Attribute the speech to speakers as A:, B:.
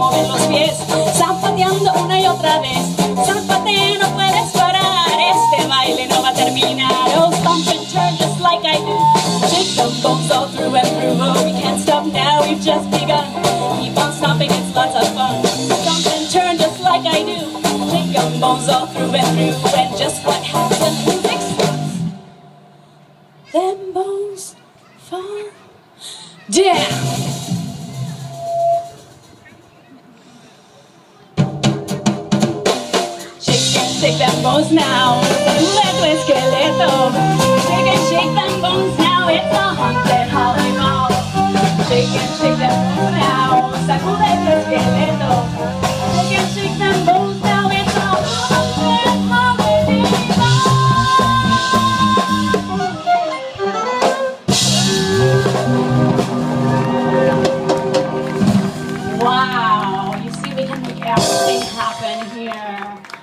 A: mover los pies, zapateando una y otra vez. Zapate, no puedes parar, este baile no va a terminar. Oh, stomp and turn just like I do. Shake them bones all through and through. Oh, we can't stop now, we've just begun. Keep on stomping, it's lots of fun. Stomp and turn just like I do. Shake them bones all through and through. And just what happens when music stops? Them bones fall down. Shake them bones now, sacude tu esqueleto. Shake them bones now, it's a haunted Holly Mall. Shake them bones now, sacude tu esqueleto. Shake them bones now, it's a haunted Holly Mall. Wow, you see we can make everything happen here.